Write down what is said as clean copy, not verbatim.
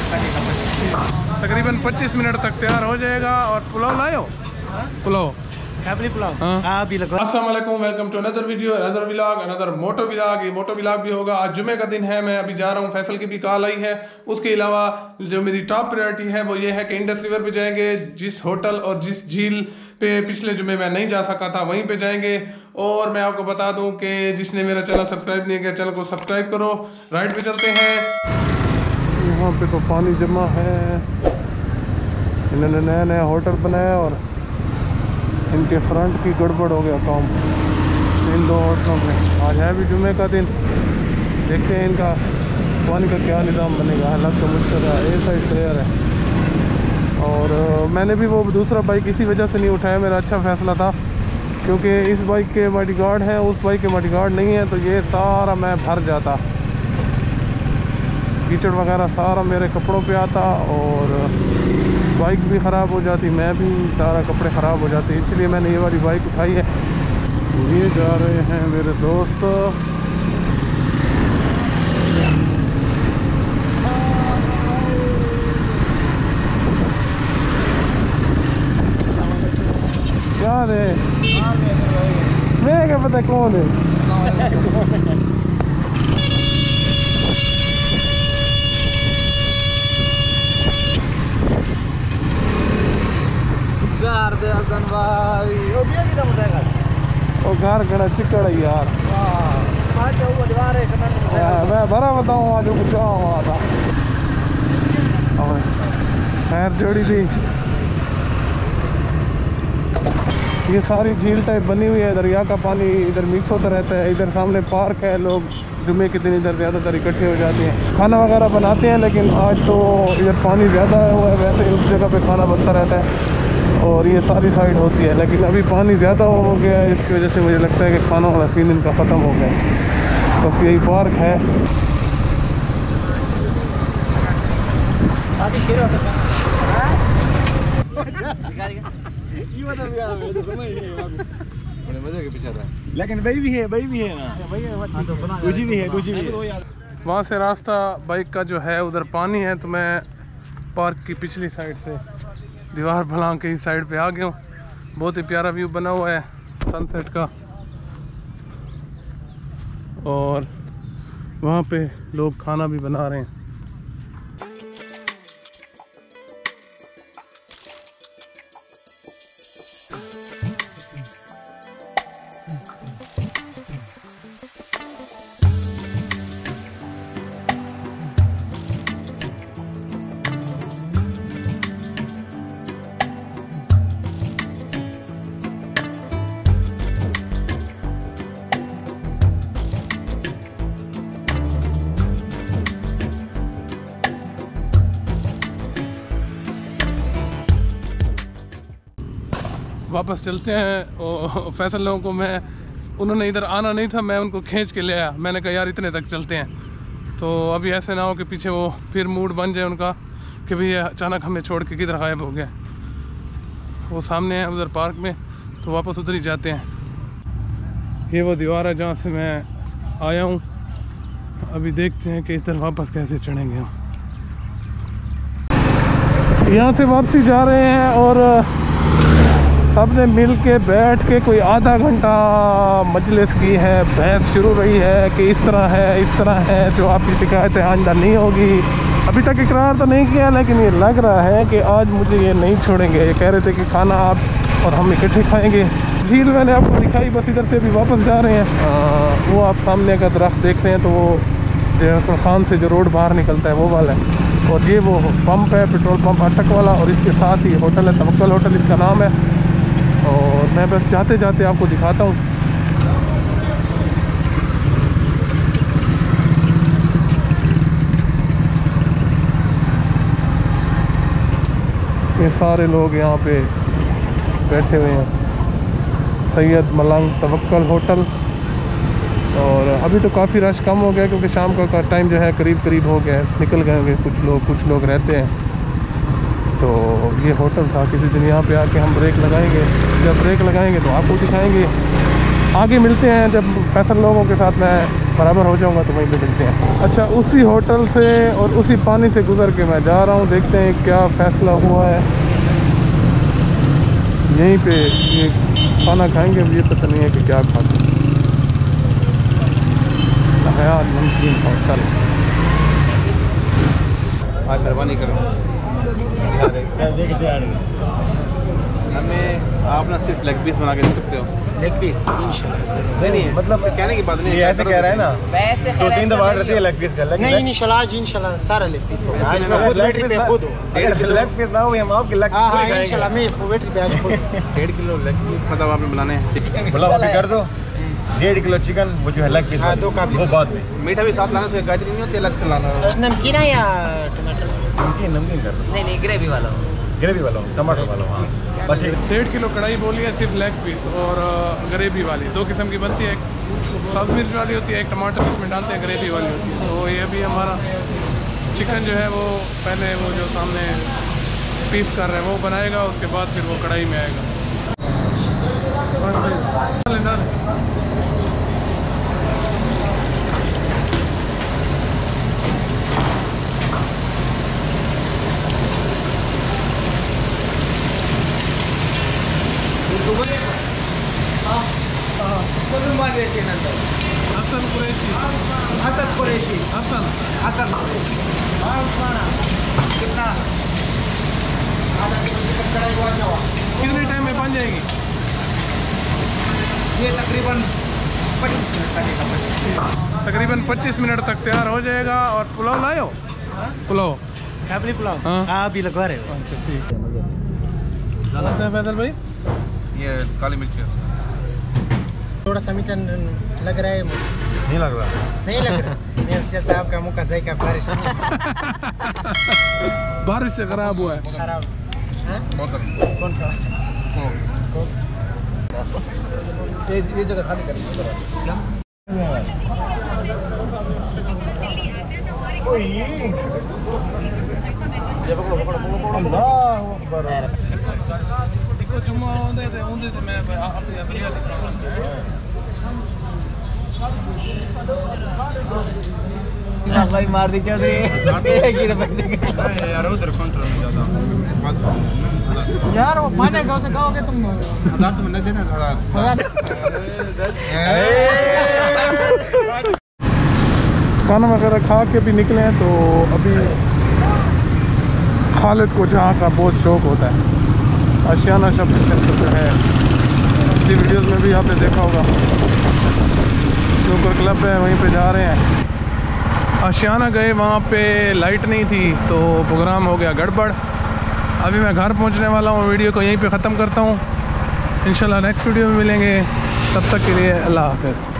तकरीबन 25 मिनट तक तैयार हो जाएगा। और पुलाव लायो, पुलाव अस्सलाम वालेकुम, welcome to another video, another vlog, another moto vlog. ये मोटो व्लॉग भी होगा। आज जुमे का दिन है, मैं अभी जा रहा हूँ। फैसल की भी कॉल आई है। उसके अलावा जो मेरी टॉप प्रायोरिटी है वो ये है कि इंडस रिवर पे जाएंगे। जिस होटल और जिस झील पे पिछले जुमे मैं नहीं जा सका था वहीं पे जाएंगे। और मैं आपको बता दूं कि जिसने मेरा चैनल सब्सक्राइब नहीं किया, चैनल को सब्सक्राइब करो। राइड पे चलते हैं। यहाँ पे तो पानी जमा है। इन्होंने नया नया होटल बनाया और इनके फ्रंट की गड़बड़ हो गया काम इन दो होटलों में। आज है भी जुमे का दिन, देखते हैं इनका पानी का क्या निज़ाम बनेगा। हालात तो मुश्किल है, ए साइड क्लियर है। और मैंने भी वो दूसरा बाइक इसी वजह से नहीं उठाया, मेरा अच्छा फैसला था, क्योंकि इस बाइक के बॉडीगार्ड हैं, उस बाइक के बॉडीगार्ड नहीं है, तो ये सारा मैं भर जाता, कीचड़ वगैरह सारा मेरे कपड़ों पे आता और बाइक भी ख़राब हो जाती, मैं भी सारा कपड़े ख़राब हो जाते। इसलिए मैंने ये वाली बाइक उठाई है। ये जा रहे हैं मेरे दोस्त। क्या रे, मैं क्या पता कौन है। वो घर खड़ा चिकड़ है यार। मैं बड़ा बताऊँ आज कुछ हुआ था। खैर जोड़ी थी। ये सारी झील टाइप बनी हुई है। दरिया का पानी इधर मिक्स होता रहता है। इधर सामने पार्क है, लोग जुमे के दिन इधर ज़्यादातर इकट्ठे हो जाते हैं, खाना वगैरह बनाते हैं। लेकिन आज तो इधर पानी ज़्यादा हुआ है, वैसे उस जगह पे खाना बनता रहता है और ये सारी साइड होती है। लेकिन अभी पानी ज़्यादा हो गया है, इसकी वजह से मुझे लगता है कि खाना वाला सीन इनका ख़त्म हो गया है। बस यही पार्क है। लेकिन भाई भी है ना, दूजी भी है। वहाँ से रास्ता बाइक का जो है उधर पानी है, तो मैं पार्क की पिछली साइड से दीवार भलांग के इस साइड पे आ गया हूँ। बहुत ही प्यारा व्यू बना हुआ है सनसेट का। और वहाँ पे लोग खाना भी बना रहे हैं। वापस चलते हैं। और फैसल लोगों को उन्होंने इधर आना नहीं था, मैं उनको खींच के ले आया। मैंने कहा यार इतने तक चलते हैं, तो अभी ऐसे ना हो कि पीछे वो फिर मूड बन जाए उनका कि भैया अचानक हमें छोड़ के किधर गायब हो गया। वो सामने है उधर पार्क में, तो वापस उधर ही जाते हैं। ये वो दीवार है जहाँ से मैं आया हूँ। अभी देखते हैं कि इधर वापस कैसे चढ़ेंगे हम। यहाँ से वापसी जा रहे हैं और सब ने मिल के बैठ के कोई आधा घंटा मजलिस की है। बहस शुरू रही है कि इस तरह है, जो आपकी शिकायतें आइंदा नहीं होगी। अभी तक इकरार तो नहीं किया, लेकिन ये लग रहा है कि आज मुझे ये नहीं छोड़ेंगे। ये कह रहे थे कि खाना आप और हम इकट्ठे खाएंगे। झील मैंने आपको दिखाई, बस इधर से अभी वापस जा रहे हैं। वो आप सामने का दरख्त देख रहे हैं, तो वो जो खान से जो रोड बाहर निकलता है वो वाला है। और ये वो पंप है, पेट्रोल पंप अटक वाला, और इसके साथ ही होटल है, तवक्कल होटल इसका नाम है। और मैं बस जाते जाते आपको दिखाता हूँ। ये सारे लोग यहाँ पे बैठे हुए हैं। सैयद मलंग तवक्कल होटल। और अभी तो काफ़ी रश कम हो गया, क्योंकि शाम का टाइम जो है करीब हो गया है, निकल गए होंगे कुछ लोग रहते हैं। तो ये होटल था। किसी दिन यहाँ पे आके हम ब्रेक लगाएंगे। जब ब्रेक लगाएंगे तो आपको दिखाएंगे। आगे मिलते हैं जब फैसल लोगों के साथ मैं बराबर हो जाऊंगा तो वहीं पे मिलते हैं। अच्छा, उसी होटल से और उसी पानी से गुजर के मैं जा रहा हूँ, देखते हैं क्या फ़ैसला हुआ है। यहीं पे ये खाना खाएंगे, अब ये पता नहीं है कि क्या खाते हैं। हयात नमकीन होटल। आज मेहरबानी करो, हमें आप ना सिर्फ लेग पीस बना के दे सकते हो। लेग पीस इंशाल्लाह। नहीं मतलब कहने की बात नहीं, ये ऐसे कह रहा है ना, वैसे 2-3 दफा रहती है लेग पीस का। नहीं इंशाल्लाह, आज इंशाल्लाह सारा लेग पीस होगा। आज मैं खुद वेटरी पे खुद हूँ। अगर लेग पीस ना हो हम आपके लेग हाँ पीस खाएंगे इंशाल्लाह, मैं वेटरी पे आज खुद 1.5 किलो लेग पीस मतलब आपने बनाने हैं। मतलब अभी कर दो 1.5 किलो चिकन, वो जो है लेग पीस। हाँ, 2 काबली। वो बाद में मीठा भी साथ लाना, उसके गाजर नहीं होती, अलग से लाना। नमकीन है या टमाटर? नमकीन कर दो। नहीं ग्रेवी वाला। ग्रेवी वाला टमाटर वाला। हाँ बस ठीक। 1.5 किलो कढ़ाई बोली है, सिर्फ लेग पीस और ग्रेवी वाली। 2 किस्म की बनती है, एक सब्ज़ मिर्च वाली होती है, एक टमाटर इसमें डालते हैं, ग्रेवी वाली होती है। तो ये भी हमारा चिकन जो है वो पहले वो जो सामने पीस कर रहे हैं वो बनाएगा, उसके बाद फिर वो कढ़ाई में आएगा। हसन कुरैशी, हसन कुरैशी, हसन हसन उस्माना कितना? आधा किलो चिकन कढ़ाई को अच्छा हुआ। कितने टाइम में बन जाएगी? ये तकरीबन 25 मिनट लगेगा। तकरीबन 25 मिनट तक तैयार हो जाएगा। और पुलाव लाए हो? पुलाव काबली पुलाव? हाँ। हाँ अभी लगवा रहे हो। अच्छा ठीक है। फैजल भाई ये काली मिर्च है। थोड़ा सा मीठा लग रहा है मुझे। नहीं लग रहा। नहीं लग रहा। मेरे अफसर साहब का मुँह का सही का बारिश बारिश से खराब हुआ है। खराब। हाँ? कौन सा? ये जगह खाली करेंगे। अल्लाह अकबर। जुम्मा होंदे ते मैं अपनी भाई मार दी चौधरी यार उधर कंट्रोल में ज्यादा यार वो माने गाँव से कहोगे तुम हजार तो मैंने देना थोड़ा। खाना वगैरह खा के भी निकले हैं। तो अभी खालिद को जहाँ का बहुत शौक़ होता है, आशियाना शॉपिंग सेंटर जो है, इसी वीडियोस में भी आपने देखा होगा, जोकर क्लब है, वहीं पे जा रहे हैं। आशियाना गए, वहाँ पे लाइट नहीं थी तो प्रोग्राम हो गया गड़बड़। अभी मैं घर पहुँचने वाला हूँ, वीडियो को यहीं पे ख़त्म करता हूँ। इंशाल्लाह नेक्स्ट वीडियो में मिलेंगे, तब तक के लिए अल्लाह हाफ़िज़।